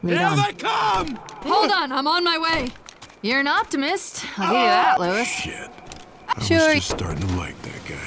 Lead Here on. they come! Hold on, I'm on my way. You're an optimist. I'll give you that, Lewis. Shit. I Sure. was just starting to like that guy.